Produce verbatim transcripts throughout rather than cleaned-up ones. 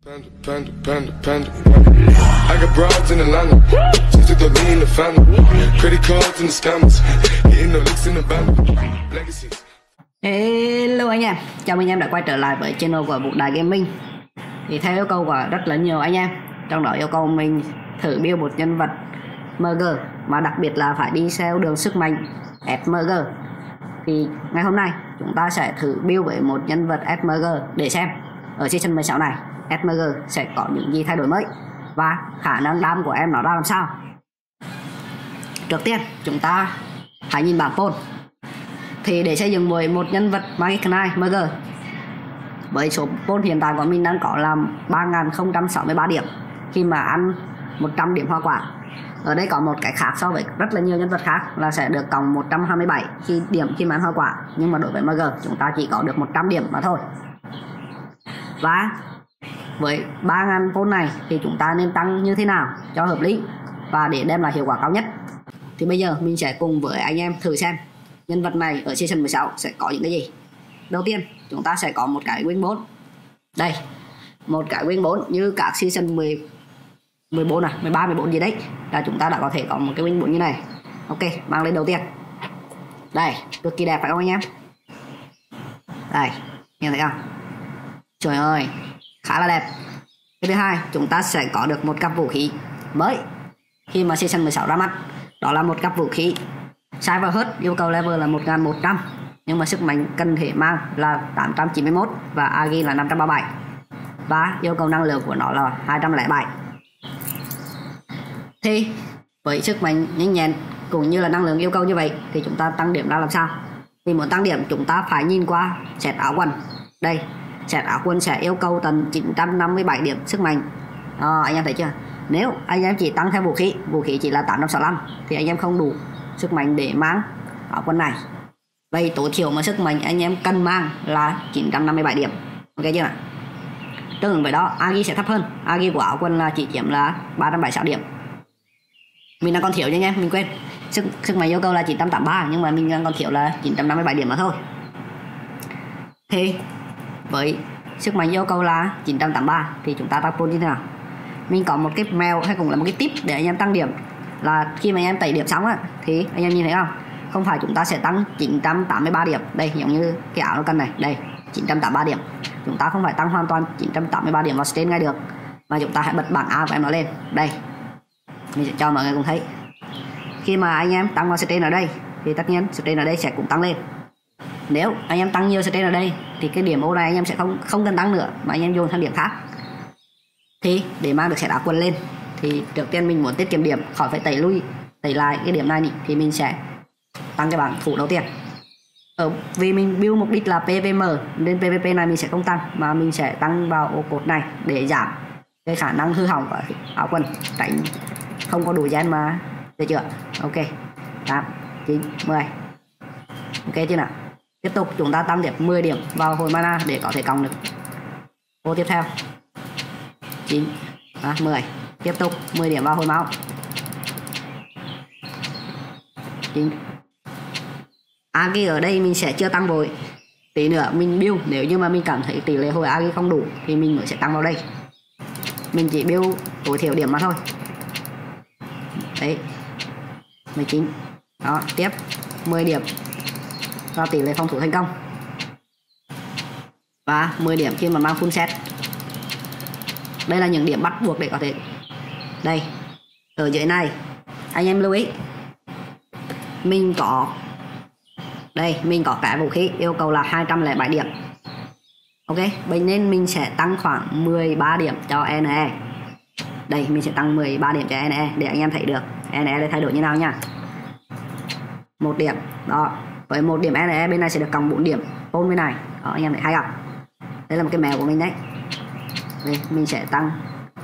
Panda, panda, panda, panda. I got broads in Atlanta, just took the lean in the family. Credit cards in the scammers, getting no licks in the band. Legacies. Hello anh em, chào mừng anh em đã quay trở lại với channel của Vũ Đại Gaming. Thì theo yêu cầu của rất là nhiều anh em, trong đó yêu cầu mình thử build một nhân vật em giê, mà đặc biệt là phải đi theo đường sức mạnh ét em giê. Thì ngày hôm nay chúng ta sẽ thử build với một nhân vật ét em giê để xem ở season mười sáu này ét em giê sẽ có những gì thay đổi mới và khả năng đam của em nó ra làm sao. Trước tiên chúng ta hãy nhìn bảng pool. Thì để xây dựng với một nhân vật Magic Knight em giê, với số pool hiện tại của mình đang có là ba nghìn không trăm sáu mươi ba điểm khi mà ăn một trăm điểm hoa quả. Ở đây có một cái khác so với rất là nhiều nhân vật khác là sẽ được cộng một trăm hai mươi bảy khi điểm khi mà ăn hoa quả, nhưng mà đối với em giê chúng ta chỉ có được một trăm điểm mà thôi. Và với ba nghìn pool này thì chúng ta nên tăng như thế nào cho hợp lý và để đem lại hiệu quả cao nhất. Thì bây giờ mình sẽ cùng với anh em thử xem nhân vật này ở season mười sáu sẽ có những cái gì. Đầu tiên chúng ta sẽ có một cái win bốn. Đây, một cái win bốn như các season mười, mười bốn này, mười ba, mười bốn gì đấy là chúng ta đã có thể có một cái win bốn như này. Ok, mang lên đầu tiên. Đây, cực kỳ đẹp phải không anh em? Đây, nhìn thấy không? Trời ơi, khá là đẹp. Cái thứ hai, chúng ta sẽ có được một cặp vũ khí mới khi mà season mười sáu ra mắt. Đó là một cặp vũ khí Cyber Heart, yêu cầu level là một nghìn một trăm, nhưng mà sức mạnh cần thể mang là tám trăm chín mươi mốt và agi là năm trăm ba mươi bảy, và yêu cầu năng lượng của nó là hai trăm lẻ bảy. Thì với sức mạnh nhanh nhẹn cũng như là năng lượng yêu cầu như vậy thì chúng ta tăng điểm ra làm sao? Thì muốn tăng điểm chúng ta phải nhìn qua set áo quần. Đây, set áo quần sẽ yêu cầu tận chín trăm năm mươi bảy điểm sức mạnh. À, anh em thấy chưa? Nếu anh em chỉ tăng theo vũ khí, vũ khí chỉ là tám trăm sáu mươi lăm thì anh em không đủ sức mạnh để mang áo quần này. Vậy tối thiểu mà sức mạnh anh em cần mang là chín trăm năm mươi bảy điểm. Ok chưa nào? Tương ứng với đó, agi sẽ thấp hơn. Agi của áo quần là chỉ chiếm là ba trăm bảy mươi sáu điểm. Mình đang còn thiếu nha anh em, mình quên. Sức sức mạnh yêu cầu là chín trăm tám mươi ba, nhưng mà mình đang còn thiếu là chín trăm năm mươi bảy điểm mà thôi. Thì với sức mạnh yêu cầu là chín trăm tám mươi ba thì chúng ta tăng pool như thế nào? Mình có một cái mèo hay cũng là một cái tip để anh em tăng điểm, là khi mà anh em tẩy điểm xong á thì anh em nhìn thấy không, không phải chúng ta sẽ tăng chín trăm tám mươi ba điểm. Đây, giống như cái áo nó cần này, đây chín trăm tám mươi ba điểm. Chúng ta không phải tăng hoàn toàn chín trăm tám mươi ba điểm vào stain ngay được, mà chúng ta hãy bật bảng A của em nó lên. Đây, mình sẽ cho mọi người cùng thấy. Khi mà anh em tăng vào stain ở đây thì tất nhiên stain ở đây sẽ cũng tăng lên. Nếu anh em tăng nhiều stain ở đây thì cái điểm ô này anh em sẽ không không cần tăng nữa, mà anh em dồn sang điểm khác. Thì để mang được set áo quần lên thì trước tiên mình muốn tiết kiệm điểm, khỏi phải tẩy lui tẩy lại cái điểm này thì mình sẽ tăng cái bảng phủ đầu tiên. Ở vì mình build mục đích là pê vê em nên pê vê pê này mình sẽ không tăng, mà mình sẽ tăng vào ô cột này để giảm cái khả năng hư hỏng của áo quần, tránh không có đủ gen mà được chưa? Ok, tám, chín, mười. Ok chưa nào? Tiếp tục chúng ta tăng điểm mười điểm vào hồi mana để có thể cộng được ô tiếp theo. chín, à, mười. Tiếp tục mười điểm vào hồi máu. chín. Agi ở đây mình sẽ chưa tăng vội. Tí nữa mình build, nếu như mà mình cảm thấy tỷ lệ hồi Agi không đủ thì mình mới sẽ tăng vào đây. Mình chỉ build tối thiểu điểm mà thôi. Đấy, mười chín. Đó, tiếp mười điểm vào tỷ lệ phòng thủ thành công, và mười điểm khi mà mang full set. Đây là những điểm bắt buộc để có thể. Đây, ở dưới này anh em lưu ý, mình có đây mình có cái vũ khí yêu cầu là hai trăm lẻ bảy điểm. Ok, vậy nên mình sẽ tăng khoảng mười ba điểm cho en e. Đây, mình sẽ tăng mười ba điểm cho en e để anh em thấy được en e để thay đổi như nào nha. Một điểm đó, với một điểm en e bên này sẽ được cộng bốn điểm pool bên này. Đó, anh em thấy hay không? Đây là một cái mèo của mình đấy. Đây, mình sẽ tăng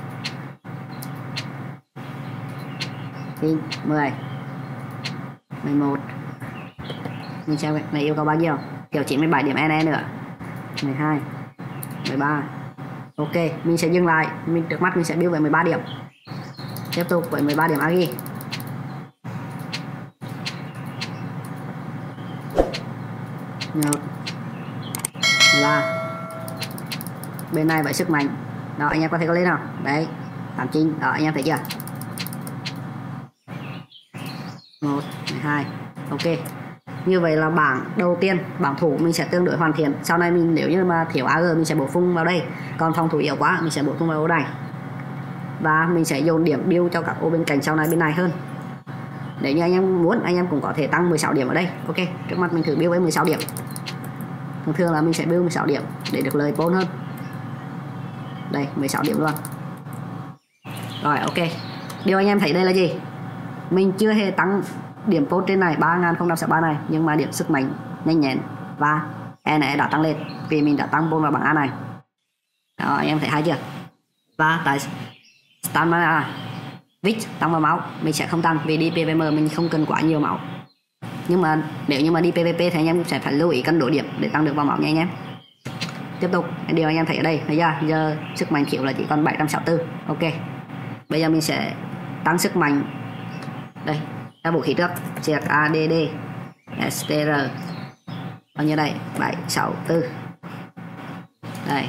mười, mười một. Mình xem này yêu cầu bao nhiêu? Kiểu chín mươi bảy điểm en e nữa. mười hai, mười ba. Ok, mình sẽ dừng lại. Mình trước mắt mình sẽ build với mười ba điểm. Tiếp tục với mười ba điểm agi. Một là bên này với sức mạnh Đó, anh em có thể có lên nào. Đấy, tám chín. Đó, anh em thấy chưa? một, hai. Ok. Như vậy là bảng đầu tiên, bảng thủ mình sẽ tương đối hoàn thiện. Sau này mình nếu như mà thiếu a giê mình sẽ bổ sung vào đây. Còn phòng thủ yếu quá mình sẽ bổ sung vào ô này. Và mình sẽ dồn điểm build cho các ô bên cạnh sau này bên này hơn. Nếu như anh em muốn, anh em cũng có thể tăng mười sáu điểm ở đây. Ok, trước mắt mình thử build với mười sáu điểm. Thường thường là mình sẽ build mười sáu điểm để được lời vốn hơn. Đây, mười sáu điểm luôn. Rồi, ok. Điều anh em thấy đây là gì? Mình chưa hề tăng điểm post trên này ba nghìn không trăm sáu mươi ba này, nhưng mà điểm sức mạnh, nhanh nhẹn và e này đã tăng lên vì mình đã tăng post vào bảng A này. Đó, anh em thấy hay chưa? Và tại stamina vít tăng vào máu mình sẽ không tăng vì đi pê vê em mình không cần quá nhiều máu. Nhưng mà nếu như mà đi pê vê pê thì anh em sẽ phải lưu ý cân đổi điểm để tăng được vào máu nha anh em. Tiếp tục, điều anh em thấy ở đây, thấy chưa? Giờ sức mạnh thiếu là chỉ còn bảy trăm sáu mươi tư. Ok. Bây giờ mình sẽ tăng sức mạnh. Đây, các vũ khí trước, chiếc a đê đê, ét tê rờ. Bao nhiêu đây? bảy trăm sáu mươi tư. Đây.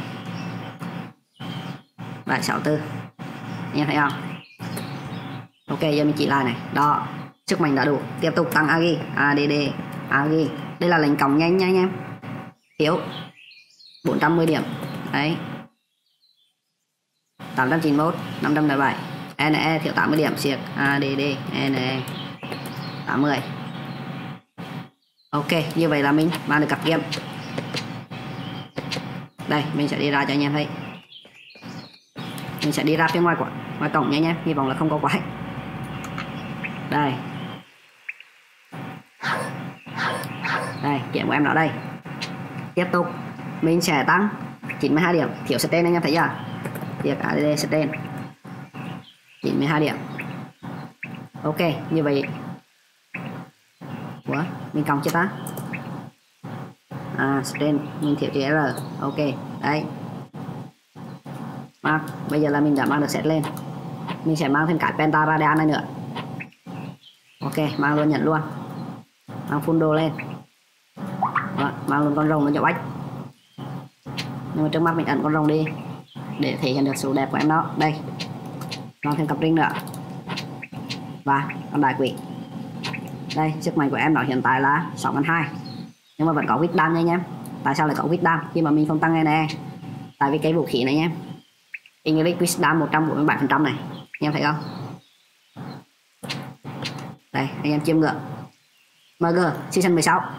bảy trăm sáu mươi tư. Anh em thấy không? Ok, giờ mình chỉ lại này. Đó, sức mạnh đã đủ. Tiếp tục tăng agi, a đê đê, agi. Đây là lệnh còng nhanh nha anh em. Thiếu bốn trăm mười điểm. Đấy. tám trăm chín mươi mốt, năm trăm lẻ bảy. en e thiếu tám mươi điểm, siết a đê đê, en e tám mươi. Ok, như vậy là mình mang được cặp game. Đây, mình sẽ đi ra cho anh em thấy. Mình sẽ đi ra phía ngoài của ngoài cổng nha anh em, hy vọng là không có quái. Đây. Đây, kiếm của em đó đây. Tiếp tục, mình sẽ tăng chín mươi hai điểm, thiếu stain anh em thấy chưa? Việc a đê đê stain chín mươi hai điểm. Ok, như vậy. Ủa, mình cộng chưa ta? À, stain mình thiếu chữ R. Ok, đấy. Mark, bây giờ là mình đã mang được set lên. Mình sẽ mang thêm cái penta radian này nữa. Ok, mang luôn, nhận luôn. Mang full đồ lên. Đó, mang luôn con rồng lên cho bách. Nhưng mà trước mắt mình ẩn con rồng đi để thể hiện được sự đẹp của em đó. Đây, mang thêm cặp ring nữa và con đại quỷ. Đây, sức mạnh của em đó hiện tại là sáu nghìn hai trăm, nhưng mà vẫn có quýt đam nha anh em. Tại sao lại có quýt đam khi mà mình không tăng này nè? Tại vì cái vũ khí này anh em, English Wisdom một trăm bốn mươi bảy phần trăm này, anh em thấy không? Đây, anh em chiêm ngưỡng em giê season mười sáu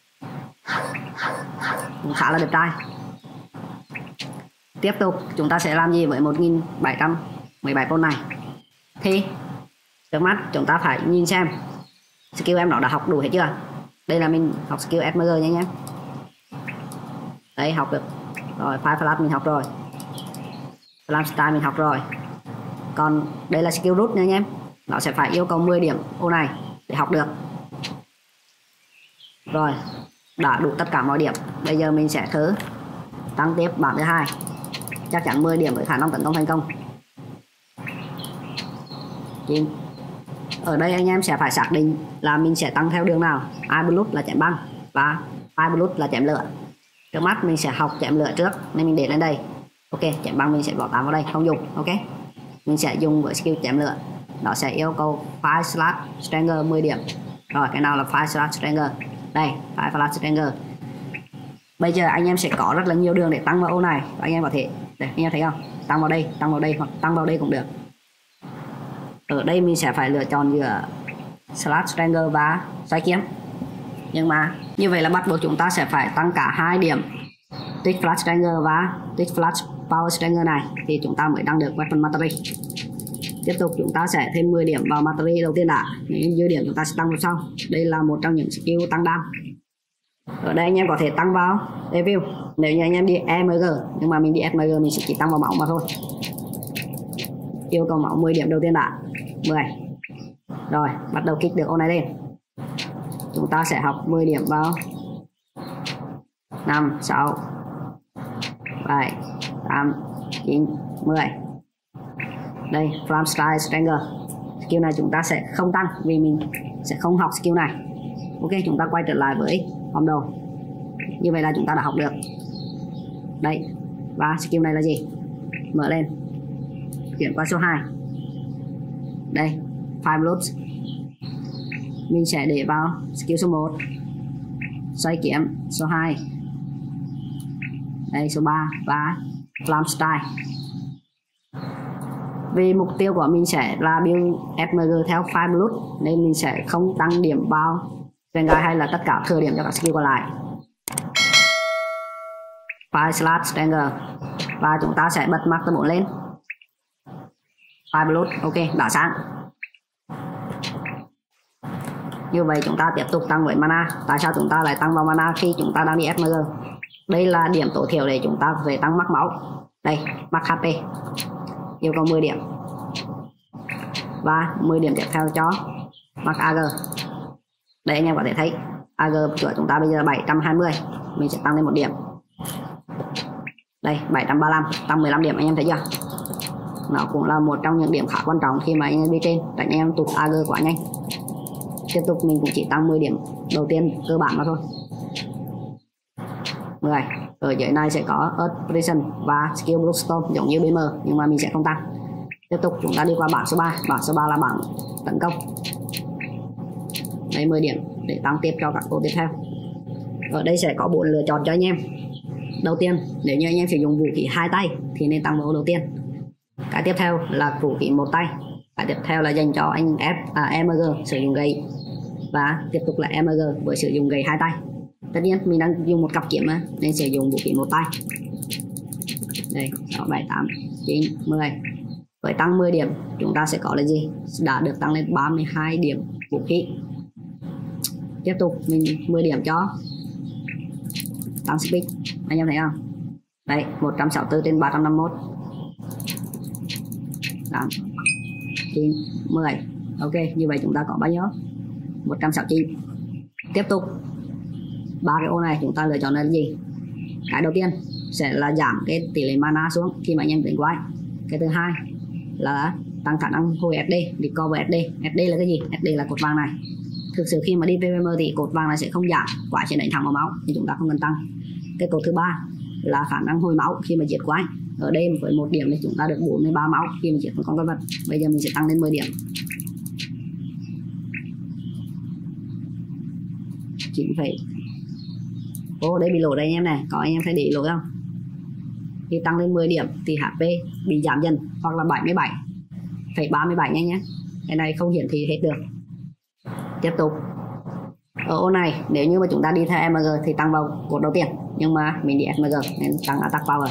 cũng khá là đẹp trai. Tiếp tục chúng ta sẽ làm gì với một nghìn bảy trăm mười bảy con này? Thì trước mắt chúng ta phải nhìn xem skill em nó đã học đủ hết chưa. Đây là mình học skill ét em giê nha anh em. Đấy, học được rồi. Fire flash mình học rồi, Flam style mình học rồi. Còn đây là skill root nha anh em, nó sẽ phải yêu cầu mười điểm ô này để học được. Rồi, đã đủ tất cả mọi điểm. Bây giờ mình sẽ thử tăng tiếp bảng thứ hai, chắc chắn mười điểm với khả năng tấn công thành công. Thì ở đây anh em sẽ phải xác định là mình sẽ tăng theo đường nào. Ice Blood là chém băng và Fire Blood là chém lửa. Trước mắt mình sẽ học chém lửa trước nên mình để lên đây. Ok, chém băng mình sẽ bỏ tám vào đây, không dùng. Ok, mình sẽ dùng với skill chém lửa. Nó sẽ yêu cầu Fire Slash Stranger mười điểm. Rồi, cái nào là Fire Slash Stranger? Đây, Fire Slash Stranger. Bây giờ anh em sẽ có rất là nhiều đường để tăng vào ô này. Và anh em có thể, đây, anh em thấy không? Tăng vào đây, tăng vào đây hoặc tăng vào đây cũng được. Ở đây mình sẽ phải lựa chọn giữa Slash Stranger và xoay kiếm. Nhưng mà như vậy là bắt buộc chúng ta sẽ phải tăng cả hai điểm Twitch Flash Stranger và Twitch Flash Power Stranger này thì chúng ta mới tăng được Weapon Mastery. Tiếp tục chúng ta sẽ thêm mười điểm vào Mastery đầu tiên đã. Những dư điểm chúng ta sẽ tăng vào sau. Đây là một trong những skill tăng đam. Ở đây anh em có thể tăng vào Review nếu như anh em đi e em giê, nhưng mà mình đi ét em giê mình sẽ chỉ tăng vào máu mà thôi. Yêu cầu máu mười điểm đầu tiên đã. mười. Rồi, bắt đầu kích được ô này lên. Chúng ta sẽ học mười điểm vào năm, sáu, bảy, tám, chín, mười. Đây, Flam Style Stranger. Skill này chúng ta sẽ không tăng vì mình sẽ không học skill này. Ok, chúng ta quay trở lại với hôm đầu. Như vậy là chúng ta đã học được. Đây, và skill này là gì? mở lên, chuyển qua số hai. Đây, five loop. Mình sẽ để vào skill số một, xoay kiếm số hai, đây số ba và Flam Style. Vì mục tiêu của mình sẽ là build ép em giê theo five loop nên mình sẽ không tăng điểm vào Vanguard hay là tất cả thừa điểm cho các skill còn lại. Fire slash Stanger và chúng ta sẽ bật Master bốn lên. Five loop, ok, đã sáng. Như vậy chúng ta tiếp tục tăng với mana. Tại sao chúng ta lại tăng vào mana khi chúng ta đang đi ép em giê? Đây là điểm tối thiểu để chúng ta về tăng mắc máu. Đây, mắc hát pê. Yêu cầu mười điểm. Và mười điểm tiếp theo cho mắc a giê. Đây anh em có thể thấy a giê của chúng ta bây giờ là bảy trăm hai mươi. Mình sẽ tăng lên một điểm. Đây, bảy trăm ba mươi lăm, tăng mười lăm điểm, anh em thấy chưa? Nó cũng là một trong những điểm khá quan trọng khi mà anh em đi trên, tránh anh em tụt a giê quá nhanh. Tiếp tục mình cũng chỉ tăng mười điểm đầu tiên cơ bản mà thôi. mười. Ở dưới này sẽ có Earth Prison và Skill Bluestone giống như bê em nhưng mà mình sẽ không tăng. Tiếp tục chúng ta đi qua bảng số ba. Bảng số ba là bảng tấn công. Đây mười điểm để tăng tiếp cho các ô tiếp theo. Ở đây sẽ có bốn lựa chọn cho anh em. Đầu tiên, nếu như anh em sử dụng vũ khí hai tay thì nên tăng vào ô đầu tiên. Cái tiếp theo là vũ khí một tay. Cái tiếp theo là dành cho anh F, à, em giê sử dụng gậy. Và tiếp tục là em giê với sử dụng gậy hai tay. Tất nhiên mình đang dùng một cặp kiếm mà, nên sử dụng vũ khí một tay. Đây, sáu, bảy, tám, chín, mười. Với tăng mười điểm chúng ta sẽ có là gì? Đã được tăng lên ba mươi hai điểm vũ khí. Tiếp tục mình mười điểm cho tăng speed. Anh em thấy không? Đấy, một trăm sáu mươi tư trên ba trăm năm mươi mốt. tám, chín, mười. Ok, như vậy chúng ta có bao nhiêu? một trăm sáu mươi chín. Tiếp tục ba cái ô này chúng ta lựa chọn là gì? Cái đầu tiên sẽ là giảm cái tỷ lệ mana xuống khi mà anh em đánh quái. Cái thứ hai là tăng khả năng hồi ét đê, recover ét đê. ét đê là cái gì? ét đê là cột vàng này. Thực sự khi mà đi pê vê em thì cột vàng này sẽ không giảm, quái sẽ đánh thẳng vào máu thì chúng ta không cần tăng. Cái cột thứ ba là khả năng hồi máu khi mà giết quái. Ở đây với một điểm thì chúng ta được bốn mươi ba máu khi mà giết một con quái vật. Bây giờ mình sẽ tăng lên mười điểm. chín phẩy. Ô, đây bị lỗi đây anh em này, có anh em thấy để lỗi không? Khi tăng lên mười điểm thì hát pê bị giảm dần, hoặc là bảy mươi bảy phẩy ba mươi bảy nha nhé. Cái này không hiển thị hết được. Tiếp tục ở ô này, nếu như mà chúng ta đi theo em giê thì tăng vào cột đầu tiên, nhưng mà mình đi ép em giê nên tăng attack power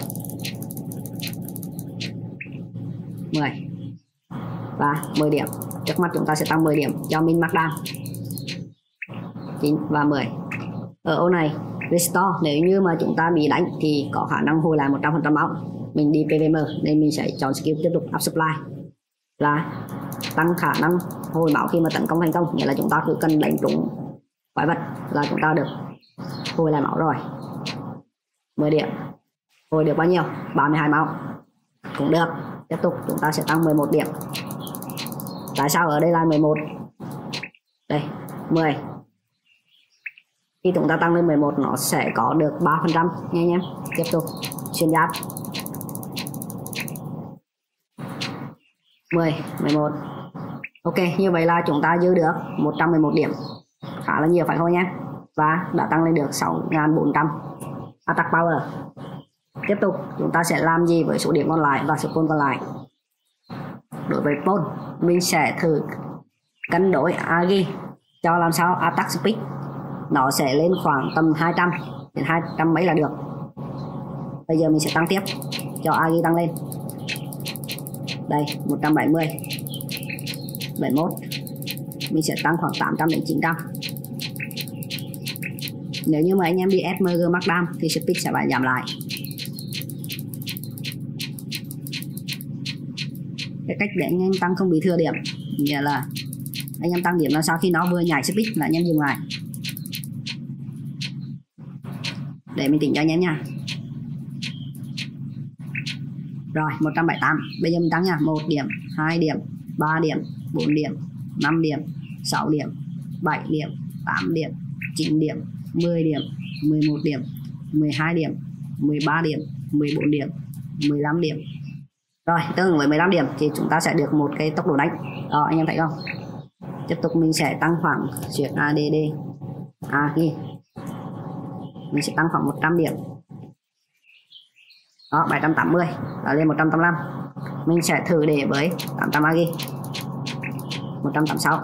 mười và mười điểm. Trước mắt chúng ta sẽ tăng mười điểm cho min max đam chín và mười. Ở ô này restore, nếu như mà chúng ta bị đánh thì có khả năng hồi lại một trăm phần trăm máu. Mình đi pê vê em nên mình sẽ chọn skill tiếp tục up supply là tăng khả năng hồi máu khi mà tấn công thành công, nghĩa là chúng ta cứ cần đánh trúng quái vật là chúng ta được hồi lại máu rồi. mười điểm. Hồi được bao nhiêu? ba mươi hai máu. Cũng được. Tiếp tục chúng ta sẽ tăng mười một điểm. Tại sao ở đây là mười một? Đây, mười. Khi chúng ta tăng lên mười một nó sẽ có được ba phần trăm nha anh em. Tiếp tục xuyên giáp. mười, mười một. Ok, như vậy là chúng ta dư được một trăm mười một điểm. Khá là nhiều phải không nhé? Và đã tăng lên được sáu nghìn bốn trăm attack power. Tiếp tục chúng ta sẽ làm gì với số điểm còn lại và số pole còn lại? Đối với pole, mình sẽ thử cân đối agi cho làm sao attack speed nó sẽ lên khoảng tầm hai trăm đến hai trăm mấy là được. Bây giờ mình sẽ tăng tiếp cho agi tăng lên. Đây, một trăm bảy mươi, bảy mươi mốt. Mình sẽ tăng khoảng tám trăm đến chín trăm. Nếu như mà anh em đi ép em giê max đam thì speed sẽ phải giảm lại. Cái cách để anh em tăng không bị thừa điểm nghĩa là anh em tăng điểm là sau khi nó vừa nhảy speed là anh em dừng lại. Để mình tính cho anh em nha. Rồi, một trăm bảy mươi tám. Bây giờ mình tăng nha. một điểm, hai điểm, ba điểm, bốn điểm, năm điểm, sáu điểm, bảy điểm, tám điểm, chín điểm, mười điểm, mười một điểm, mười hai điểm, mười ba điểm, mười bốn điểm, mười lăm điểm, Rồi tương ứng với mười lăm điểm thì chúng ta sẽ được một cái tốc độ đánh. Đó anh em thấy không? Tiếp tục mình sẽ tăng khoảng chuyển a đê đê a ghi, mình sẽ tăng khoảng một trăm điểm. Đó bảy trăm tám mươi đã lên một trăm tám mươi lăm. Mình sẽ thử để với tám trăm a ghi, một trăm tám mươi sáu.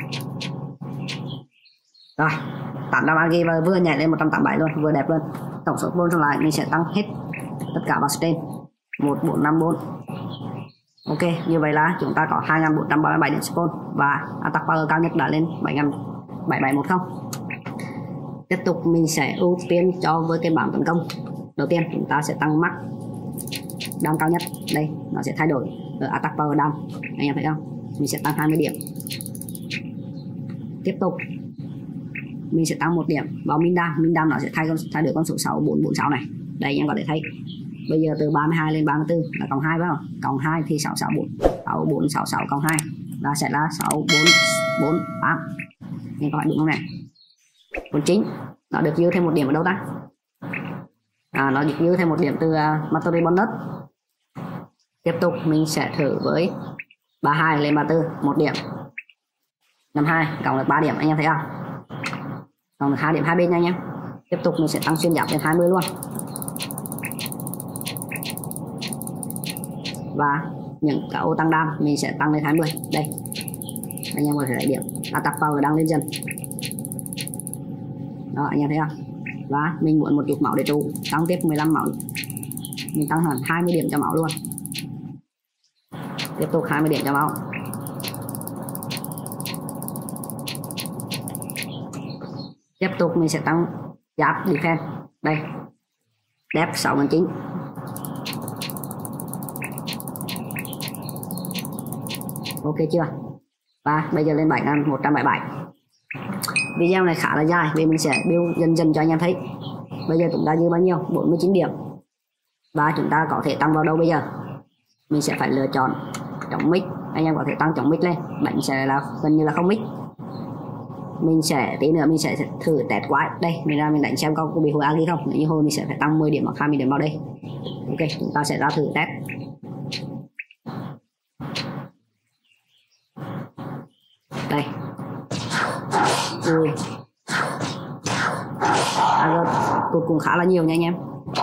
Rồi tám trăm a ghi và vừa nhảy lên một trăm tám mươi bảy luôn, vừa đẹp luôn. Tổng số spawn lại mình sẽ tăng hết tất cả vào stain một bốn năm bốn. Ok, như vậy là chúng ta có hai nghìn bốn trăm ba mươi bảy điểm spawn và attack power cao nhất đã lên bảy nghìn bảy trăm bảy mươi. Tiếp tục mình sẽ ưu tiên cho với cái bảng tấn công. Đầu tiên chúng ta sẽ tăng max đam cao nhất. Đây nó sẽ thay đổi ở attack power đam, anh em thấy không? Mình sẽ tăng hai mươi điểm. Tiếp tục mình sẽ tăng một điểm vào min đam. Min đam nó sẽ thay con thay đổi con số sáu bốn bốn sáu này. Đây anh em có thể thấy bây giờ từ ba mươi hai lên ba mươi tư là cộng hai phải không? Cộng hai thì sáu sáu bốn, sáu bốn sáu sáu cộng hai là sẽ là sáu bốn bốn tám. Anh có phải đúng không này? Còn chính nó được dư thêm một điểm ở đâu ta? À, nó được dư thêm một điểm từ uh, Mastery bonus. Tiếp tục mình sẽ thử với ba mươi hai lên ba mươi tư một điểm, năm mươi hai cộng được ba điểm, anh em thấy không? Cộng được hai điểm hai bên nha anh em. Tiếp tục mình sẽ tăng xuyên giáp lên hai mươi luôn. Và những cái ô tăng đam mình sẽ tăng lên hai mươi. Đây anh em có thể thấy điểm attack power đang lên dần. Đó anh em thấy không? Và mình muốn một chút máu để trụ, tăng tiếp mười lăm máu, mình tăng hẳn hai mươi điểm cho máu luôn. Tiếp tục hai mươi điểm cho máu. Tiếp tục mình sẽ tăng giáp defense. Đây dép sáu nghìn chín. Ok chưa? Và bây giờ lên bảy nghìn một trăm bảy mươi bảy. Video này khá là dài vì mình sẽ build dần dần cho anh em thấy. Bây giờ chúng ta dư bao nhiêu? bốn mươi chín điểm. Và chúng ta có thể tăng vào đâu bây giờ? Mình sẽ phải lựa chọn chống mic. Anh em có thể tăng chống mic lên, đánh sẽ là gần như là không mic. Mình sẽ tí nữa mình sẽ thử test quái. Đây mình ra mình đánh xem có bị hồi agi không. Nếu như hồi mình sẽ phải tăng mười điểm hoặc hai mươi điểm vào đây. Ok, chúng ta sẽ ra thử test. Đây. Ui. À, cuối cùng khá là nhiều nha anh em.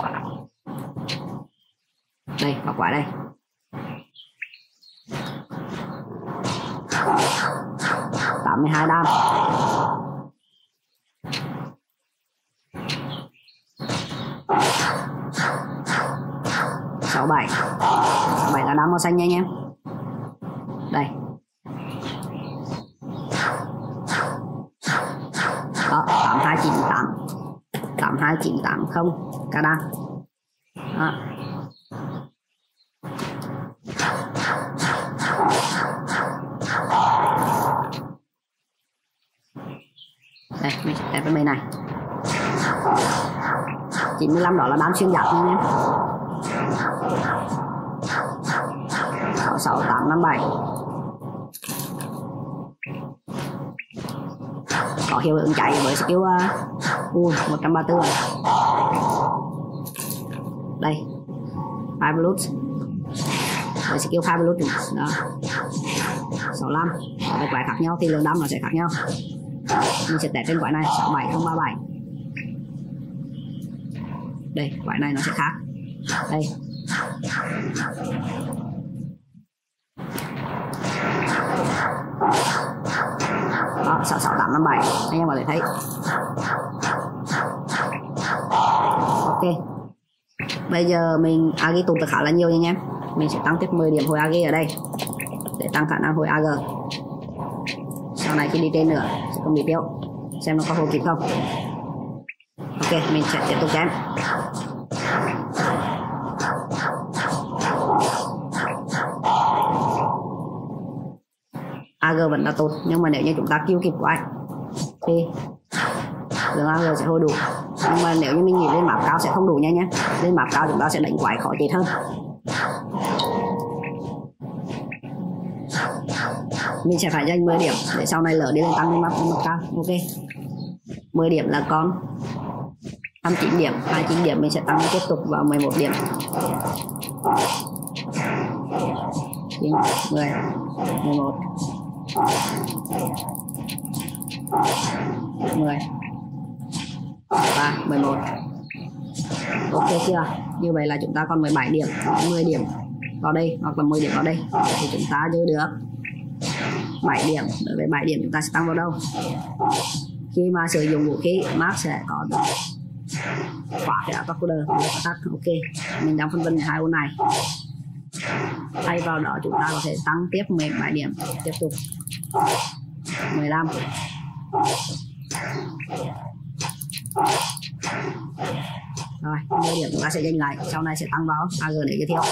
Đây, có quả đây. tám mươi hai đam. sáu mươi bảy. bảy là đam màu xanh nha anh em. Đây. Đó, tám hai chín tám. tám hai chín tám không ca đam. Đó. Đây, mình sẽ test bên này. chín mươi lăm đó là đam xuyên giáp nha nhé. sáu sáu tám năm bảy. Có hiệu ứng chạy với skill uh, uh, một trăm ba mươi tư rồi. Đây five blood với skill five blood đó. sáu mươi lăm. Với quái khác nhau thì lượng đam nó sẽ khác nhau. Mình sẽ test trên quái này sáu bảy không ba bảy. Đây quái này nó sẽ khác. Đây đó, sáu sáu tám năm bảy anh em có thể thấy. Ok, bây giờ mình agi tụt được khá là nhiều nha anh em. Mình sẽ tăng tiếp mười điểm hồi agi ở đây để tăng khả năng hồi ag. Sau này khi đi trên nữa sẽ không bị tiêu. Xem nó có hồi kịp không. Ok, mình sẽ tiếp tục chém. a giê vẫn là tốt, nhưng mà nếu như chúng ta kêu kịp quái thì lượng a giê sẽ hồi đủ. Nhưng mà nếu như mình nghĩ lên map cao sẽ không đủ nha nhé. Lên map cao chúng ta sẽ đánh quái khó chết hơn. Mình sẽ phải dành mười điểm để sau này lỡ đi lên tăng lên map, map cao. Ok, mười điểm là con hai mươi chín điểm. Hai mươi chín điểm mình sẽ tăng tiếp tục vào mười một điểm. chín, mười, mười một, mười và mười một. Ok chưa? Như vậy là chúng ta còn mười bảy điểm, mười điểm vào đây hoặc là mười điểm vào đây thì chúng ta giữ được bảy điểm. Đối với bảy điểm chúng ta sẽ tăng vào đâu? Khi mà sử dụng vũ khí, Mark sẽ có được khóa cái auto coder. Ok, mình đang phân vân hai ô này. Thay vào đó chúng ta có thể tăng tiếp mười bảy điểm, tiếp tục mười lăm, rồi mười điểm chúng ta sẽ dành lại, sau này sẽ tăng vào a giê để giới thiệu.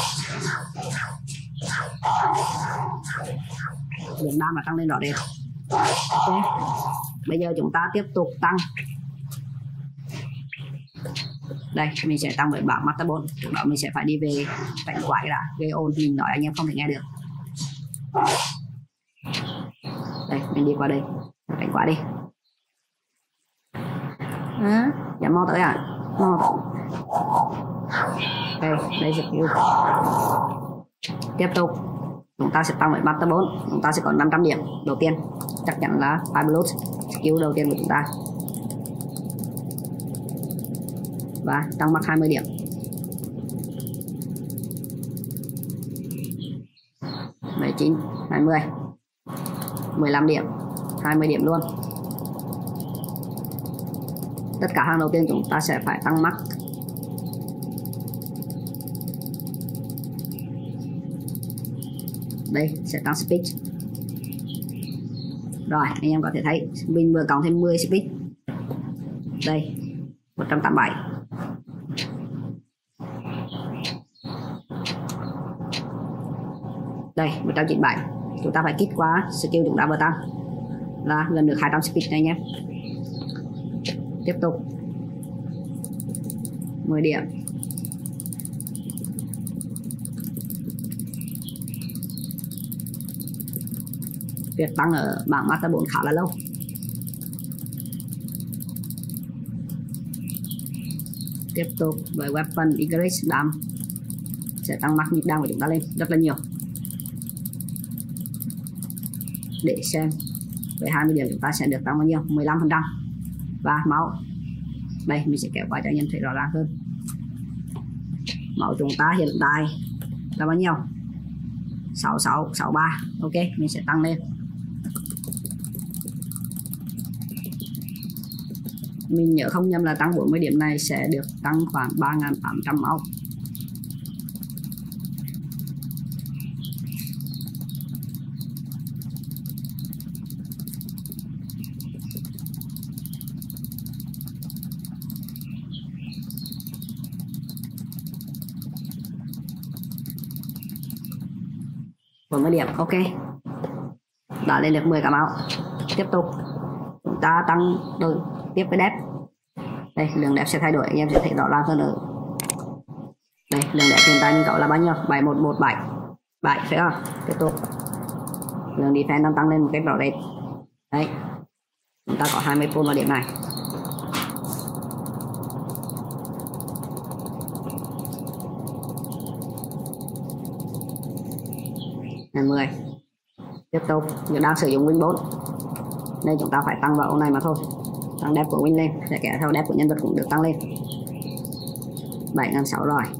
Điểm đam là tăng lên rõ rệt. Ok, bây giờ chúng ta tiếp tục tăng. Đây mình sẽ tăng với bảng Master bốn. Trước đó mình sẽ phải đi về cảnh quái đã, gây ồn mình nói anh em không thể nghe được. Đây mình đi qua đây cảnh quái đi. À, giảm mau tới à? Mau. Đây đây skill. Tiếp tục chúng ta sẽ tăng với Master bốn. Chúng ta sẽ có năm trăm điểm. Đầu tiên chắc chắn là Fire Blood, skill đầu tiên của chúng ta. Và tăng mắc hai mươi điểm. mười chín, hai mươi, mười lăm điểm, hai mươi điểm luôn. Tất cả hàng đầu tiên chúng ta sẽ phải tăng mắc. Đây sẽ tăng speed. Rồi anh em có thể thấy mình vừa cộng thêm mười speed. Đây một trăm tám mươi bảy. Đây một trăm chín mươi bảy. Chúng ta phải kích qua skill chúng ta vừa tăng là gần được hai trăm speed này nhé. Tiếp tục mười điểm. Việc tăng ở bảng Master bốn khá là lâu. Tiếp tục với weapon increase đam sẽ tăng mắc nhịp đam của chúng ta lên rất là nhiều. Để xem với hai mươi điểm chúng ta sẽ được tăng bao nhiêu? mười lăm phần trăm. Và máu, đây mình sẽ kéo qua cho anh em thấy rõ ràng hơn. Máu chúng ta hiện tại là bao nhiêu? sáu sáu, sáu ba. Ok, mình sẽ tăng lên. Mình nhớ không nhầm là tăng bốn mươi điểm này sẽ được tăng khoảng ba nghìn tám trăm máu. bốn mươi điểm. Ok, đã lên được mười cả máu. Tiếp tục chúng ta tăng rồi tiếp với đép. Đây lượng đép sẽ thay đổi, anh em sẽ thấy rõ ràng hơn nữa. Đây lượng đép hiện tại mình có là bao nhiêu? bảy một một bảy bảy phải không? Tiếp tục lượng defense đang tăng lên một cách rõ rệt. Đấy chúng ta có hai mươi full vào điểm này. mười. Tiếp tục mình đang sử dụng win bốn. Đây chúng ta phải tăng vào ô này mà thôi. Tăng đép của win lên để kéo theo đép của nhân vật cũng được tăng lên. bảy nghìn sáu trăm rồi.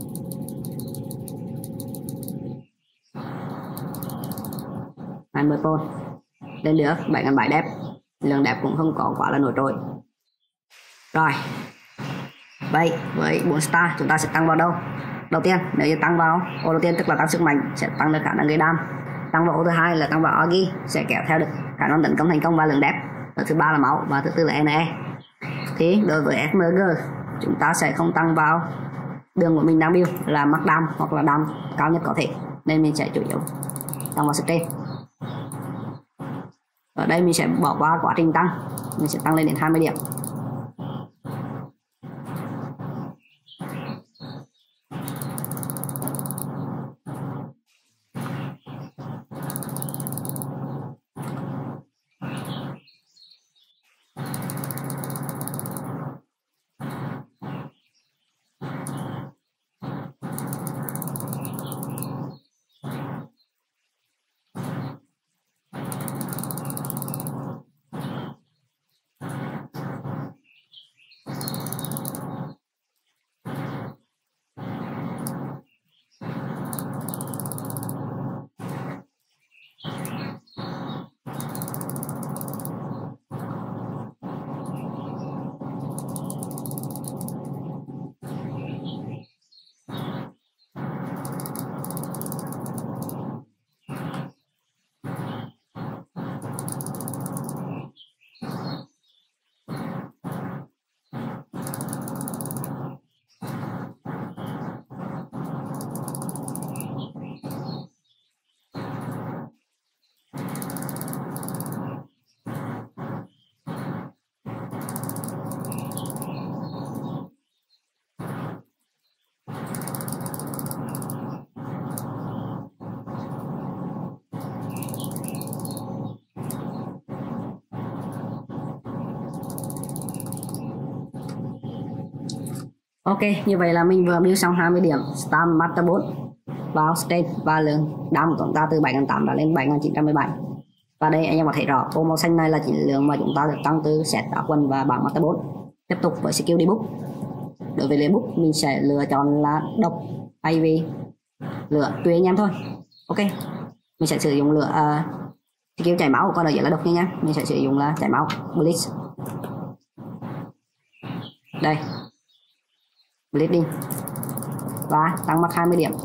hai mươi pôn. Lên được bảy nghìn bảy trăm đép. Lượng đép cũng không có quá là nổi trội. Rồi. Vậy với bốn star chúng ta sẽ tăng vào đâu? Đầu tiên nếu như tăng vào ô đầu tiên tức là tăng sức mạnh sẽ tăng được khả năng gây đam. Tăng vào ô thứ hai là tăng vào Agi sẽ kéo theo được khả năng tấn công thành công và lượng đép. Và thứ ba là máu và thứ tư là en e. Thì đối với ét em giê chúng ta sẽ không tăng vào đường của mình đang build là mắc đam hoặc là đam cao nhất có thể, nên mình sẽ chủ yếu tăng vào stream. Ở đây mình sẽ bỏ qua quá trình tăng, mình sẽ tăng lên đến hai mươi điểm. Ok, như vậy là mình vừa build xong hai mươi điểm Stam Master bốn vào stage và lượng đam của chúng ta từ bảy nghìn tám trăm đã lên bảy nghìn chín trăm mười bảy. Và đây anh em có thấy rõ ô màu xanh này là chỉ lượng mà chúng ta được tăng từ set áo quần và bảng Master bốn. Tiếp tục với skill debug. Đối với debug mình sẽ lựa chọn là độc thay vì lửa, tùy anh em thôi. Ok, mình sẽ sử dụng lửa uh, skill chảy máu, còn ở dưới là độc nha nhé. Mình sẽ sử dụng là chảy máu Blitz. Đây, Bleeding và tăng max hai mươi điểm.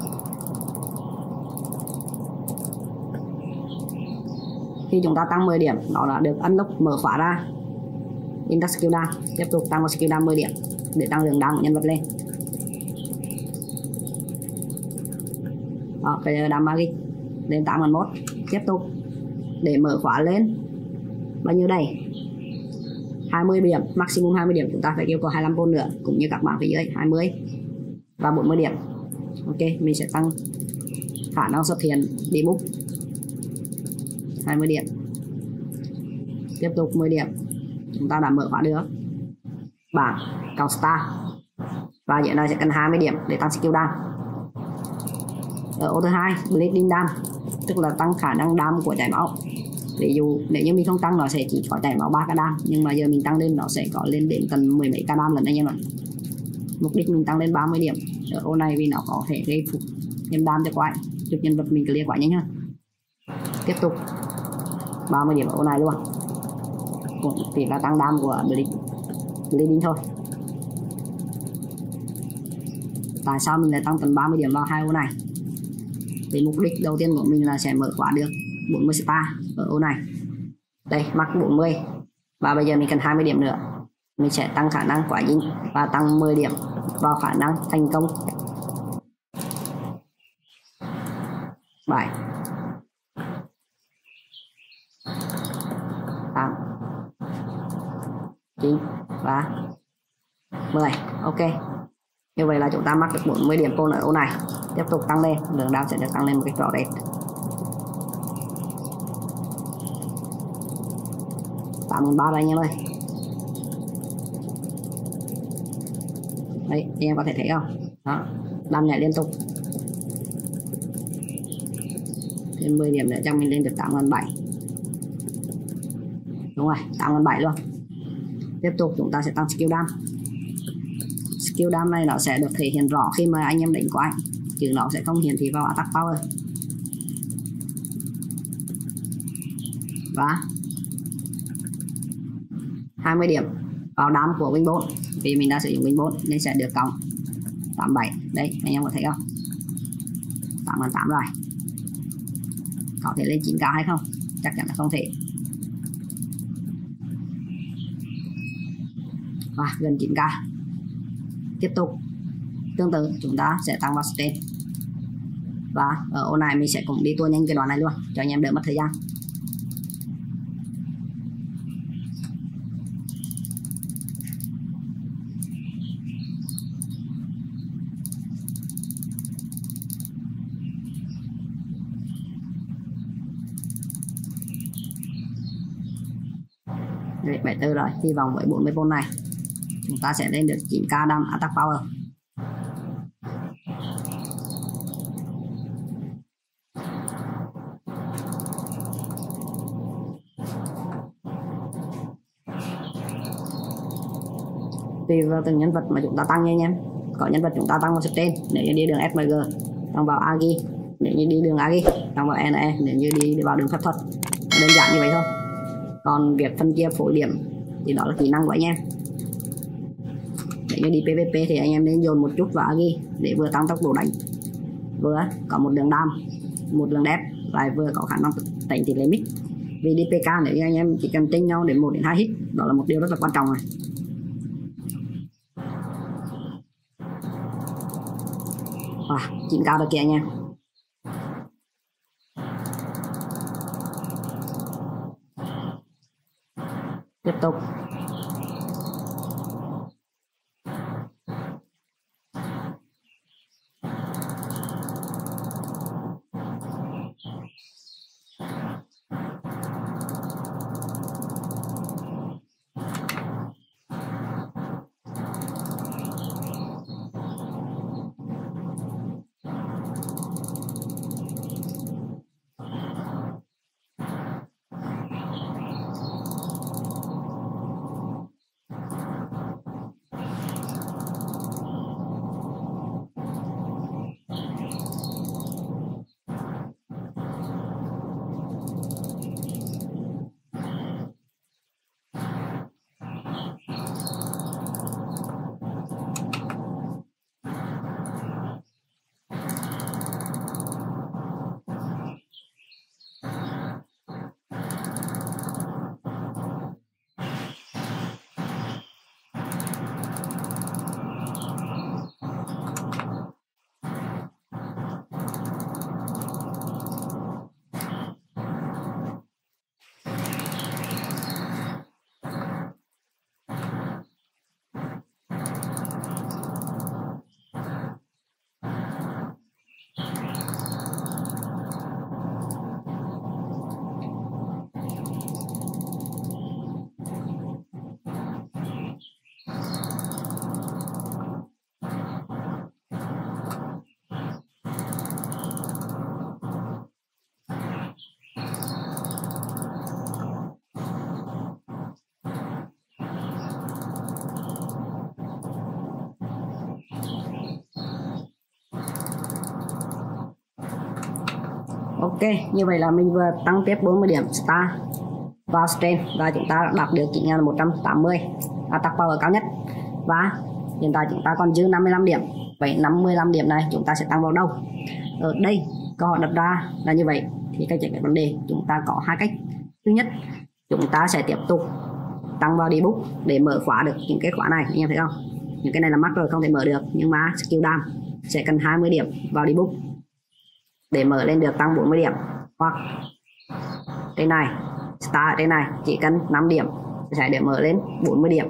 Khi chúng ta tăng mười điểm, nó đã được unlock mở khóa ra Intact skill down. Tiếp tục tăng một skill down mười điểm để tăng lượng đam của nhân vật lên. Đó, bây giờ đam magic lên tám nghìn một. Tiếp tục để mở khóa lên bao nhiêu đây? hai mươi điểm, maximum hai mươi điểm, chúng ta phải yêu cầu hai mươi lăm pôn nữa, cũng như các bạn phía dưới hai mươi và bốn mươi điểm. Ok, mình sẽ tăng khả năng xuất hiện debug hai mươi điểm. Tiếp tục mười điểm, chúng ta đã mở khóa được bảng Count Star, và dưới này sẽ cần hai mươi điểm để tăng skill đam. Ở ô thứ hai, Bleeding đam, tức là tăng khả năng đam của chảy máu. Ví dụ nếu như mình không tăng nó sẽ chỉ có chảy máu ba k đam, nhưng mà giờ mình tăng lên nó sẽ có lên đến tầm mười mấy k đam lần anh em ạ. Mục đích mình tăng lên ba mươi điểm ở ô này vì nó có thể gây phục thêm đam cho quái, giúp nhân vật mình clear quái nhanh hơn. Tiếp tục ba mươi điểm ở ô này luôn, cũng chỉ là tăng đam của Bleeding thôi. Tại sao mình lại tăng tầm ba mươi điểm vào hai ô này? Vì mục đích đầu tiên của mình là sẽ mở khóa được bốn mươi star ở ô này. Đây, max bốn mươi. Và bây giờ mình cần hai mươi điểm nữa. Mình sẽ tăng khả năng quả dính và tăng mười điểm vào khả năng thành công. bảy tám chín và mười. Ok, như vậy là chúng ta mắc được bốn mươi điểm pôn ở ô này. Tiếp tục tăng lên, lượng đam sẽ được tăng lên một cách rõ rệt. tám nghìn ba trăm đây anh em ơi. Đấy, anh em có thể thấy không? Đó, đam nhảy liên tục. Thêm mười điểm nữa cho mình lên được tám nghìn bảy trăm. Đúng rồi, tám nghìn bảy trăm luôn. Tiếp tục chúng ta sẽ tăng skill đam. Skill đam này nó sẽ được thể hiện rõ khi mà anh em đánh quái, chứ nó sẽ không hiển thị vào attack power. Và hai mươi điểm vào đam của wing bốn, vì mình đã sử dụng wing bốn nên sẽ được cộng tám mươi bảy. Đây, anh em có thấy không? tám nghìn tám trăm rồi. Có thể lên chín k hay không? Chắc chắn là không thể. Và gần chín k. Tiếp tục tương tự chúng ta sẽ tăng vào stage. Và ở ô này mình sẽ cũng đi tua nhanh cái đoạn này luôn cho anh em đỡ mất thời gian. bảy mươi tư rồi, hy vọng với bốn mươi pôn này chúng ta sẽ lên được chín k đam attack power. Tùy vào từng nhân vật mà chúng ta tăng nha anh em. Có nhân vật chúng ta tăng vào stage nếu như đi đường ép em giê, tăng vào agi nếu như đi đường agi, tăng vào en e nếu như đi, đi vào đường phép thuật. Đơn giản như vậy thôi. Còn việc phân chia phối điểm thì đó là kỹ năng của anh em. Nếu như đi pê vê pê thì anh em nên dồn một chút vào agi để vừa tăng tốc độ đánh, vừa có một đường đam, một đường đép, lại vừa có khả năng đánh tỷ lệ mix. Vì đi pê ca nếu như anh em chỉ cần chênh nhau đến một đến hai hit, đó là một điều rất là quan trọng này. À, chín k được kìa anh em. Tiếp tục Ok, như vậy là mình vừa tăng tiếp bốn mươi điểm star vào strain và chúng ta đạt được chín nghìn một trăm tám mươi attack power cao nhất. Và hiện tại chúng ta còn dư năm mươi lăm điểm. Vậy năm mươi lăm điểm này chúng ta sẽ tăng vào đâu? Ở đây câu hỏi đặt ra là như vậy, thì cách giải quyết vấn đề chúng ta có hai cách. Thứ nhất, chúng ta sẽ tiếp tục tăng vào debuff để mở khóa được những cái khóa này, anh em thấy không? Những cái này là mắc rồi không thể mở được, nhưng mà skill dam sẽ cần hai mươi điểm vào debuff để mở lên được tăng bốn mươi điểm. Hoặc trên này, star ở trên này chỉ cần năm điểm sẽ để mở lên bốn mươi điểm.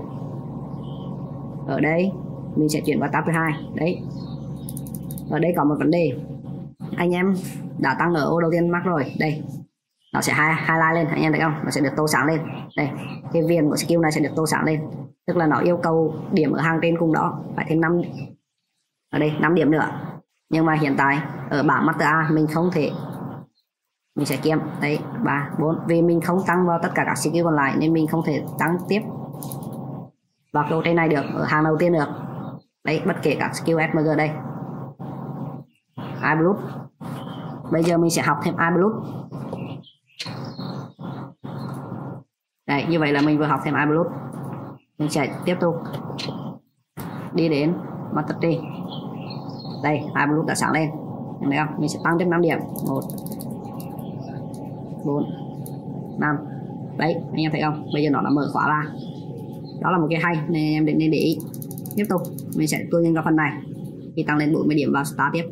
Ở đây mình sẽ chuyển vào tab thứ hai. Đấy, ở đây có một vấn đề, anh em đã tăng ở ô đầu tiên mắc rồi, đây nó sẽ highlight lên, anh em thấy không? Nó sẽ được tô sáng lên. Đây, cái viền của skill này sẽ được tô sáng lên, tức là nó yêu cầu điểm ở hàng trên cùng đó phải thêm năm, ở đây năm điểm nữa. Nhưng mà hiện tại ở bảng Master A mình không thể, mình sẽ kiếm đấy ba bốn, vì mình không tăng vào tất cả các skill còn lại nên mình không thể tăng tiếp vào câu trên này được, ở hàng đầu tiên được. Đấy, bất kể các skill ét em giê đây. Eye Blood. Bây giờ mình sẽ học thêm Eye Blood. Đấy, như vậy là mình vừa học thêm Eye Blood. Mình sẽ tiếp tục đi đến Master Tree. Đây, Eye Blood đã sáng lên. Thấy không? Mình sẽ tăng thêm năm điểm. một bốn năm. Đấy, anh em thấy không? Bây giờ nó đã mở khóa ra. Đó là một cái hay nên em định nên để ý. Tiếp tục mình sẽ tua nhân vào phần này khi tăng lên bốn mươi điểm vào start tiếp.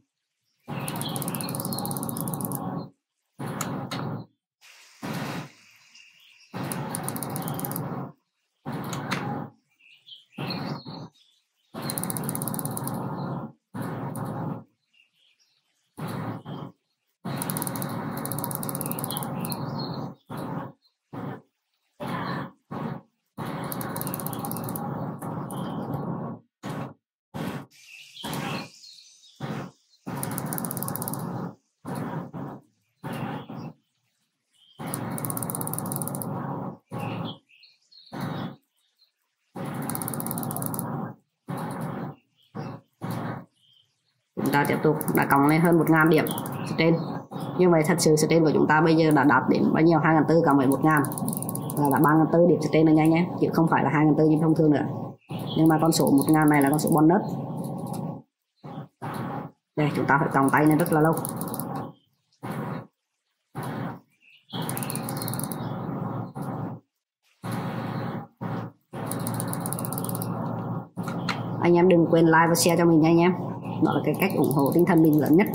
Chúng ta tiếp tục đã cộng lên hơn một nghìn điểm trên. Như vậy thật sự trên của chúng ta bây giờ đã đạt đến bao nhiêu? hai nghìn bốn trăm cộng với một nghìn là đã ba nghìn bốn trăm điểm trên rồi nha nhé, chứ không phải là hai nghìn bốn trăm như thông thường nữa. Nhưng mà con số một nghìn này là con số bonus. Đây, chúng ta phải còng tay nên rất là lâu. Anh em đừng quên like và share cho mình nha anh em. Đó là cái cách ủng hộ tinh thần mình lớn nhất.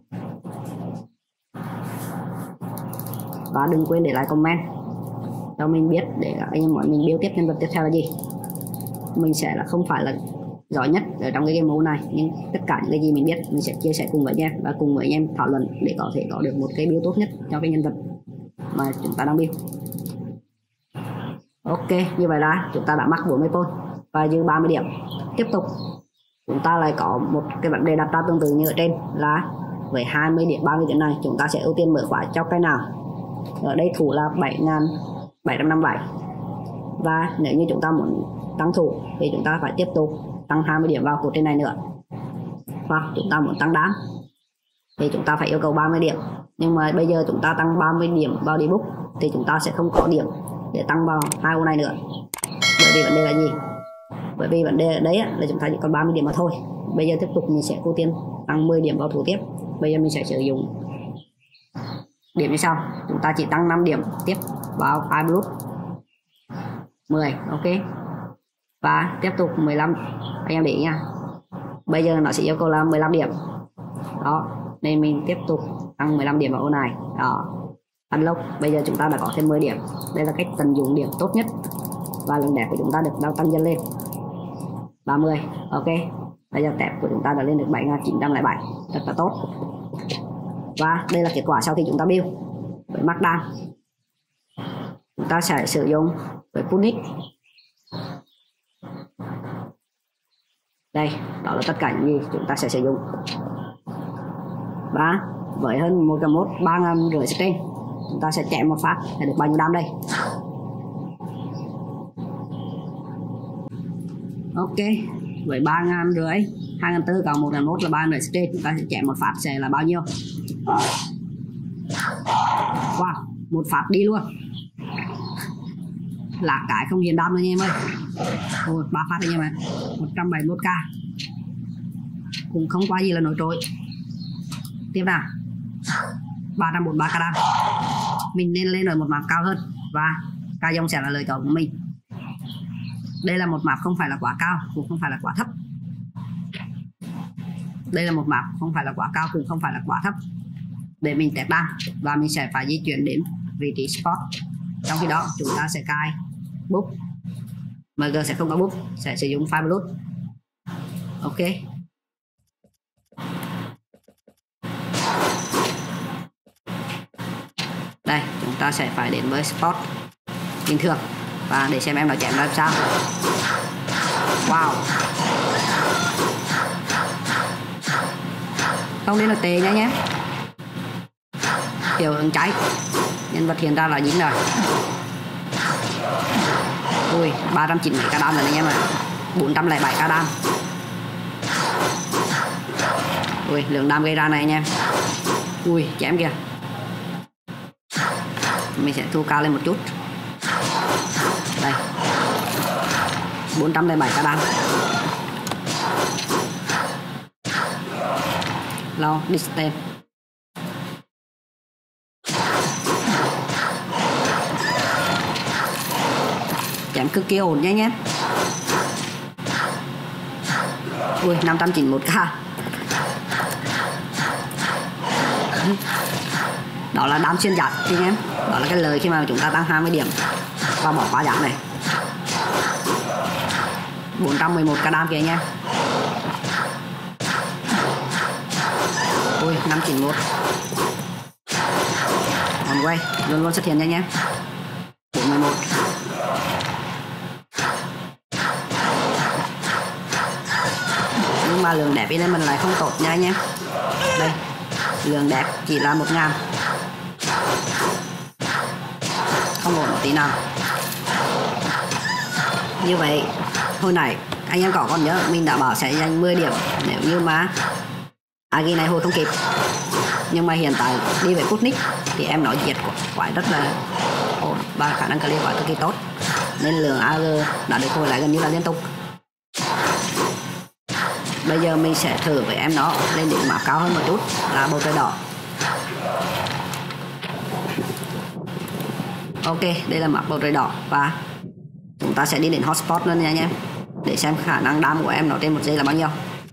Và đừng quên để lại comment cho mình biết để anh em hỏi mình build tiếp nhân vật tiếp theo là gì. Mình sẽ là không phải là giỏi nhất ở trong cái game mode này, nhưng tất cả những cái gì mình biết mình sẽ chia sẻ cùng với anh em và cùng với anh em thảo luận để có thể có được một cái build tốt nhất cho cái nhân vật mà chúng ta đang build. Ok, như vậy là chúng ta đã mắc bốn mươi point và dư ba mươi điểm. Tiếp tục chúng ta lại có một cái vấn đề đặt ra tương tự như ở trên là với hai mươi điểm ba mươi điểm này chúng ta sẽ ưu tiên mở khóa cho cái nào. Ở đây thủ là bảy nghìn bảy trăm năm mươi bảy, và nếu như chúng ta muốn tăng thủ thì chúng ta phải tiếp tục tăng hai mươi điểm vào cột trên này nữa. Hoặc chúng ta muốn tăng đám thì chúng ta phải yêu cầu ba mươi điểm, nhưng mà bây giờ chúng ta tăng ba mươi điểm vào debuff thì chúng ta sẽ không có điểm để tăng vào hai ô này nữa. Bởi vì vấn đề là gì? Bởi vì vấn đề ở đấy là chúng ta chỉ còn ba mươi điểm mà thôi. Bây giờ tiếp tục mình sẽ ưu tiên tăng mười điểm vào thủ tiếp. Bây giờ mình sẽ sử dụng điểm như sau, chúng ta chỉ tăng năm điểm tiếp vào Eye Blood mười, ok, và tiếp tục mười lăm. Anh em để ý nha, bây giờ nó sẽ yêu cầu là mười lăm điểm đó, nên mình tiếp tục tăng mười lăm điểm vào ô này đó, unlock. Bây giờ chúng ta đã có thêm mười điểm. Đây là cách tận dụng điểm tốt nhất và lượng đẹp của chúng ta được đang tăng dần lên ba mươi, ok. Bây giờ tẹp của chúng ta đã lên được bảy nghìn chín trăm lẻ bảy, rất là tốt. Và đây là kết quả sau khi chúng ta build với Max Đam. Chúng ta sẽ sử dụng với Punic. Đây, đó là tất cả những gì chúng ta sẽ sử dụng. Và với hơn một trăm mốt ba nghìn rưỡi trên, chúng ta sẽ chém một phát để được bao nhiêu đam đây. Ok, với ba nghìn rưỡi, hai nghìn bốn trăm cộng một nghìn một là ba nghìn rưỡi trên, chúng ta sẽ chém một phát sẽ là bao nhiêu? một phát đi luôn, là cái không hiện đam nữa nha em ơi. Rồi ba phát đây nha bạn, một trăm bảy mươi mốt k cũng không qua gì là nổi trội. Tiếp nào, ba trăm bốn mươi ba k đam, mình nên lên ở một map cao hơn và ca dông sẽ là lựa chọn của mình. Đây là một map không phải là quá cao cũng không phải là quá thấp. Đây là một map không phải là quá cao cũng không phải là quá thấp để mình test đam, và mình sẽ phải di chuyển đến vị trí spot. Trong khi đó chúng ta sẽ cài búp, em giê sẽ không có búp, sẽ sử dụng file blood. Ok, đây chúng ta sẽ phải đến với spot bình thường và để xem em nó chém ra sao. Wow, không đến là tệ nha nhé, hiệu ứng cháy nhân vật hiện ra là dính rồi. Ui, ba trăm chín mươi k đam rồi anh em ạ, bốn trăm lẻ bảy k đam. Ui, lượng đam gây ra này anh em. Ui, chém kìa. Mình sẽ thu cao lên một chút. Đây, bốn trăm lẻ bảy k đam. Low distance. Chém cực kỳ ổn nha nhé. Ui, năm trăm chín mươi mốt k. Đó là đam xuyên giáp anh em. Đó là cái lời khi mà chúng ta tăng hai mươi điểm và bỏ qua giáp này. bốn trăm mười một k đam kìa anh em. Ui, năm chín mốt. On way luôn luôn xuất hiện nha anh em. bốn mươi mốt. Nhưng mà lượng đẹp nên mình lại không tốt nha anh em. Đây, lượng đẹp chỉ là một ngàn, không ổn một tí nào. Như vậy hồi nãy anh em có còn nhớ mình đã bảo sẽ dành mười điểm nếu như mà à, ghi này hồi không kịp, nhưng mà hiện tại đi về Putnik thì em nói diệt quái rất là ổn và khả năng clear quái cực kỳ tốt, nên lượng a giê đã được hồi lại gần như là liên tục. Bây giờ mình sẽ thử với em nó lên đỉnh map cao hơn một chút là bầu trời đỏ. Ok, đây là map bầu trời đỏ và chúng ta sẽ đi đến hotspot luôn nha anh em, để xem khả năng đam của em nó trên một giây là bao nhiêu.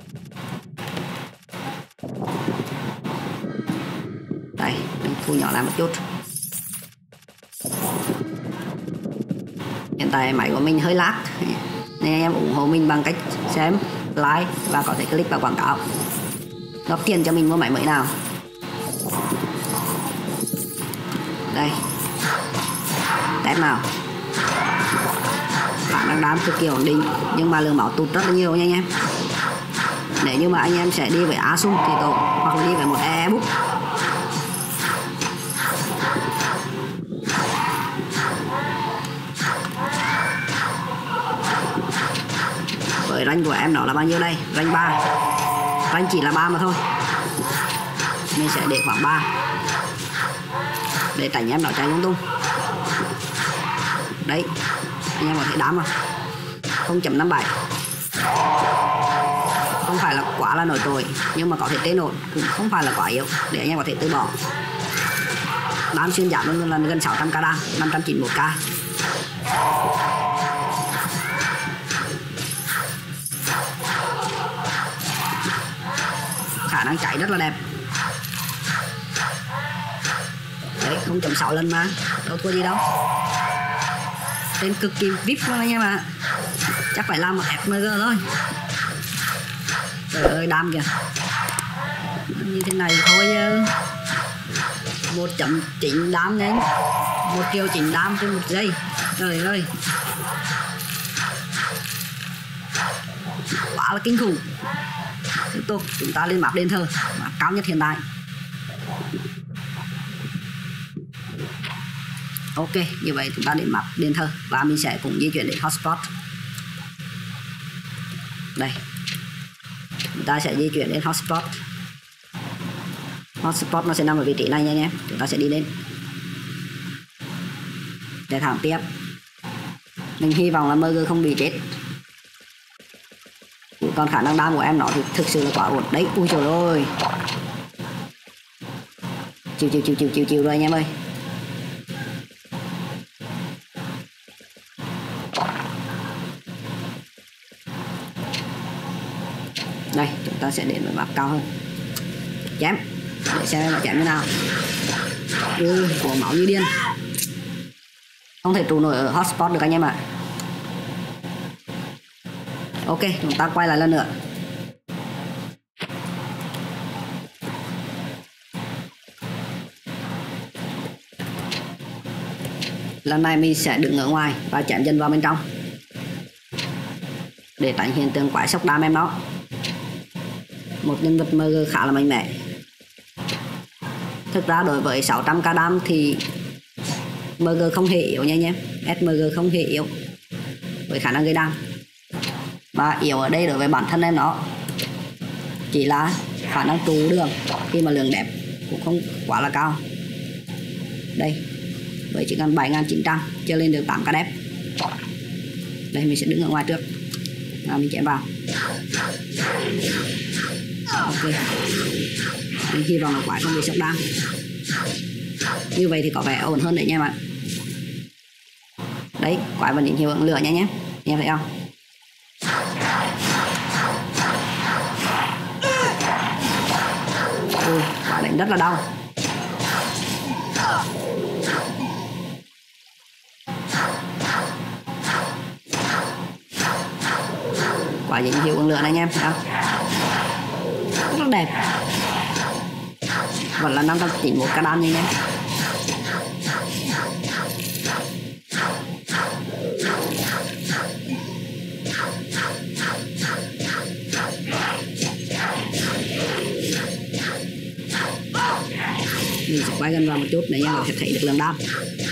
Đây, mình thu nhỏ lại một chút. Hiện tại máy của mình hơi lag nên anh em ủng hộ mình bằng cách xem, like và có thể click vào quảng cáo góp tiền cho mình mua máy mới nào. Đây, test nào. Khả năng đam cực kỳ ổn định nhưng mà lượng máu tụt rất là nhiều nha anh em. Nếu như mà anh em sẽ đi với Asun thì tốt, hoặc là đi với một e-book. Với rank của em nó là bao nhiêu đây? Rank ba. Rank chỉ là ba mà thôi. Mình sẽ để khoảng ba để tránh em nó chạy lung tung. Đấy, anh em có thể đám mà không chấm năm bảy. Không phải là quá là nổi trội nhưng mà có thể tê nổi, cũng không phải là quá yếu để anh em có thể từ bỏ. Đám xuyên giáp luôn là gần sáu trăm k đam, năm trăm chín mươi mốt k. Khả năng chạy rất là đẹp. Đấy, không chấm sáu lần mà đâu thua gì đâu. Tên cực kỳ vê i pê luôn anh em ạ. Chắc phải làm một ép em giê thôi. Trời ơi, đam kìa. Như thế này thôi chứ. một chấm chín đam đến một triệu chín đam trên một giây. Trời ơi, quá là kinh khủng. Tiếp tục chúng ta lên map đền thờ, map cao nhất hiện tại. Ok, như vậy chúng ta đến map đền thờ và mình sẽ cùng di chuyển đến hotspot. Đây, chúng ta sẽ di chuyển đến hotspot. Hotspot nó sẽ nằm ở vị trí này nha anh em. Chúng ta sẽ đi lên. để thẳng tiếp. Mình hy vọng là em giê không bị chết. Còn khả năng đam của em nó thì thực sự là quá ổn đấy. Ui trời ơi, chiều chiều chiều chiều chiều chiều rồi anh em ơi. Đây chúng ta sẽ đến với map cao hơn. Chém để xem là chém như nào. Ui của máu như điên, không thể trụ nổi ở hotspot được anh em ạ. À. Ok, chúng ta quay lại lần nữa. Lần này mình sẽ đứng ở ngoài và chém dần vào bên trong để tránh hiện tượng quái sốc đam em nó. Một nhân vật em giê khá là mạnh mẽ. Thực ra đối với sáu trăm k đam thì em giê không hề yếu nha anh em. ét em giê không hề yếu với khả năng gây đam. Và yếu ở đây đối với bản thân em nó chỉ là khả năng trụ đường khi mà lượng đẹp cũng không quá là cao. Đây với chỉ cần bảy nghìn chín trăm chưa lên được tám k đẹp. Đây mình sẽ đứng ở ngoài trước và mình chém vào. Ok, mình hy vọng là quái không bị sốc đam. Như vậy thì có vẻ ổn hơn đấy nha bạn. Đấy, quái vẫn định hiệu ứng lửa nha nhé, em thấy không? Ui, quả đánh rất là đau. Quả dính hiệu ứng lửa này anh em thấy không? Rất là đẹp. Vẫn là năm trăm chín mươi mốt k đam nha anh em. Mình sẽ quay gần vào một chút để anh em có thể thấy được lượng đam.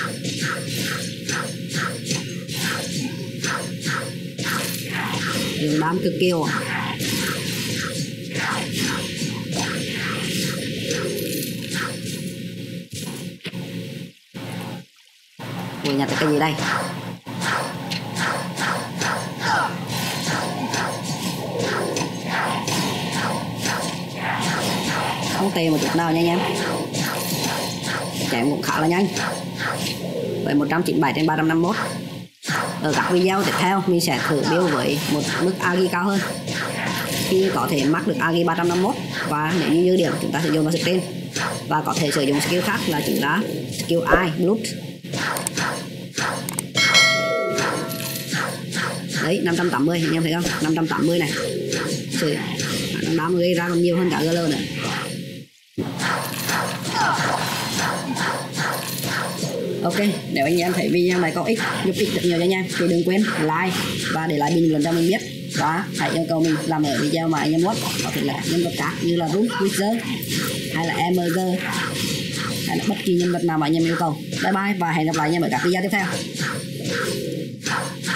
Lượng đam cực kỳ ổn. Ui, nhặt được cái gì đây? Không tệ một chút nào nha anh em. Chém cũng khá là nhanh với một trăm chín mươi bảy trên ba trăm năm mươi mốt. Ở các video tiếp theo mình sẽ thử build với một mức a giê cao hơn khi có thể mắc được a giê ba trăm năm mươi mốt. Và nếu như dư điểm chúng ta sẽ dùng vào skill và có thể sử dụng skill khác là chính là skill Eye Blood. Đấy, năm trăm tám mươi anh em thấy không? năm trăm tám mươi này. Sử khả năng gây ra còn nhiều hơn cả giê lờ nữa. Ok, nếu anh em thấy video này có ích, giúp ích được nhiều cho anh em thì đừng quên like và để lại bình luận cho mình biết. Và hãy yêu cầu mình làm ở video mà anh em muốn, có thể là nhân vật khác như là Room, Wizard hay là em giê hay là bất kỳ nhân vật nào mà anh em yêu cầu. Bye bye và hẹn gặp lại anh em ở các video tiếp theo.